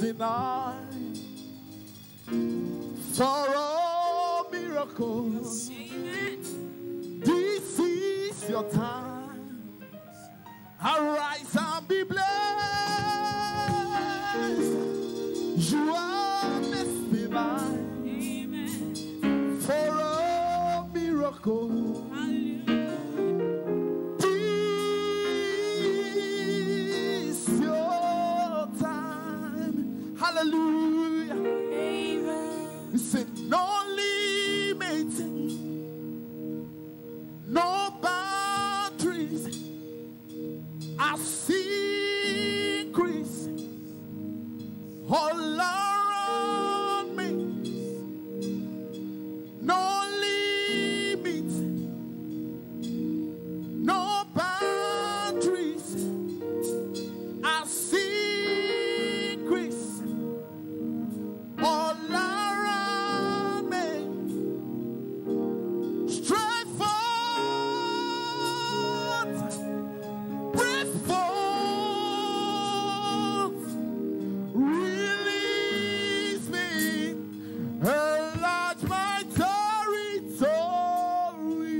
denied. For all miracles, this is your time. Arise and be blessed. You are destined for all miracles. This is your time. Hallelujah. He said, no limits, no boundaries. I see increase all around me. No limits, no boundaries. I see increase all around me. Straight forth, breath forth, release me, enlarge my territory.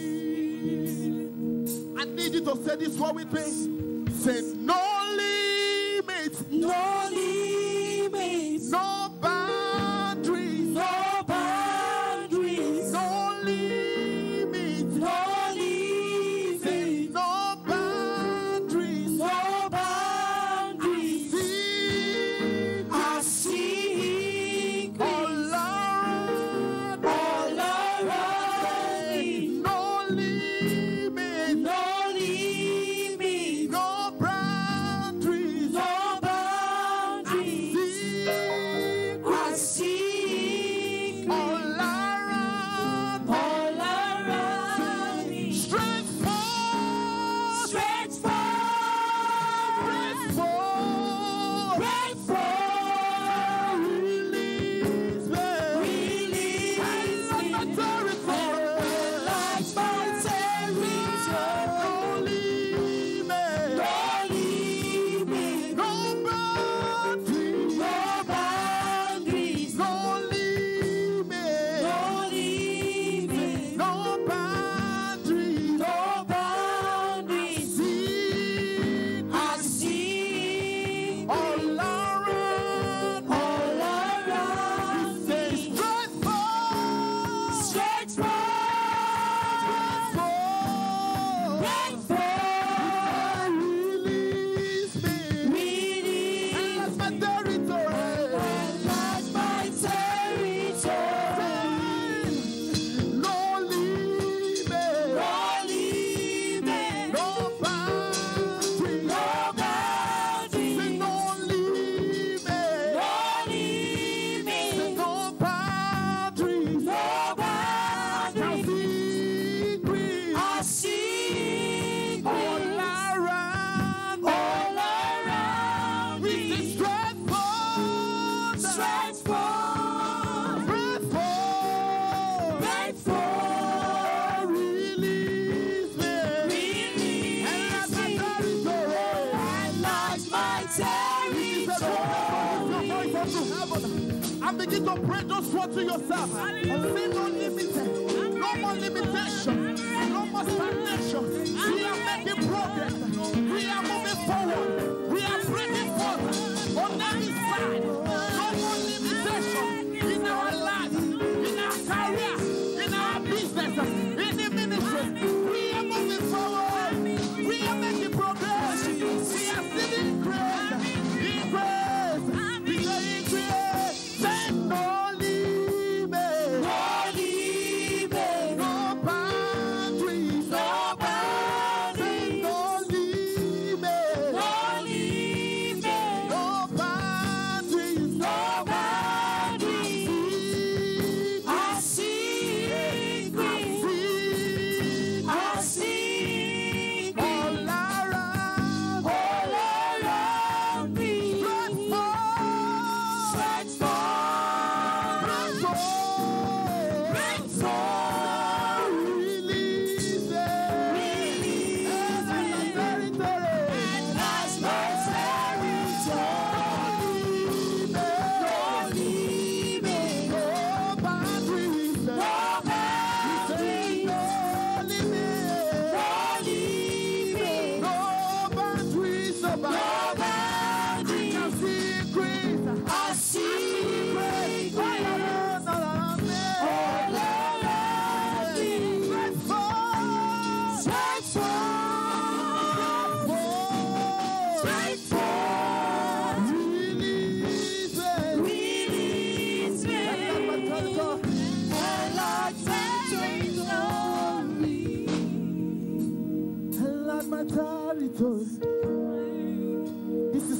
I need you to say this one with me. Say, no limits, No limits, no boundaries, no boundaries, no limits, no limits, no boundaries, no boundaries. see I see all around, all around me. no limits, No limits, no boundaries, no boundaries. see I see all around, all around me. strength forth, Stretch forth, breath forth, break forth, release me, release enlarge me, my territory, enlarge my territory. no limits, No limits, no boundaries, no boundaries, no limits, no limits, no boundaries, no boundaries. see I see all around, all around say me. straight forth, Stretch forth, forth, break forth, release me, release, enlarge my territory, enlarge my territory. no limits, No limits, no boundaries, no say boundaries, no limits, no limits, no boundaries, no I boundaries. see increase I see all increase around, all around with the me. strength forth, Stretch forth, breath forth, break forth, release me, release enlarge my me, territory. enlarge my territory. And begin to pray those words to yourself. Say no limited, no more limitation, no more stagnation. We are making progress. We are moving forward. We are breaking forth on every side. No more limitation in our life, in our career, in our business, in the ministry. We are moving forward. We are making progress. We are still in grace. In grace. We are in grace. Say no limits. No limits, No boundaries. no boundaries, No limits. no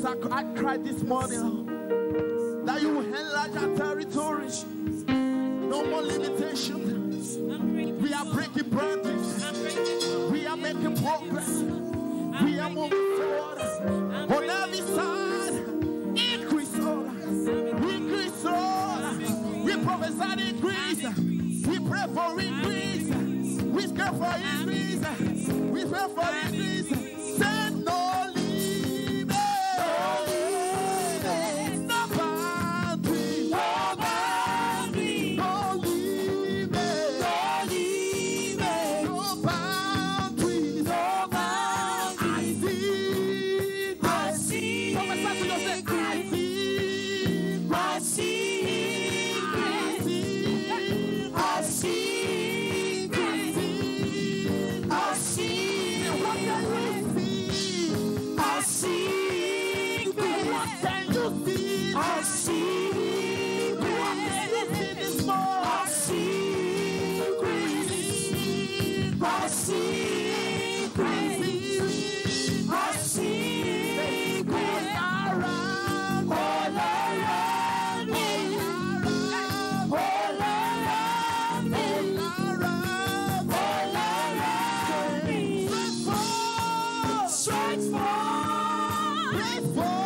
I cried this morning that you will enlarge our territory. No more limitations. We are breaking boundaries. We are making progress. We are moving forward. On every side, increase, Lord. Increase, Lord. We prophesy increase. We pray for increase. We pray for increase. We pray for increase. Say no limit. No boundary. No boundary. No limit. No limit. No boundaries. No boundaries. I see. Prophesy to yourself. I see. I see. Strength for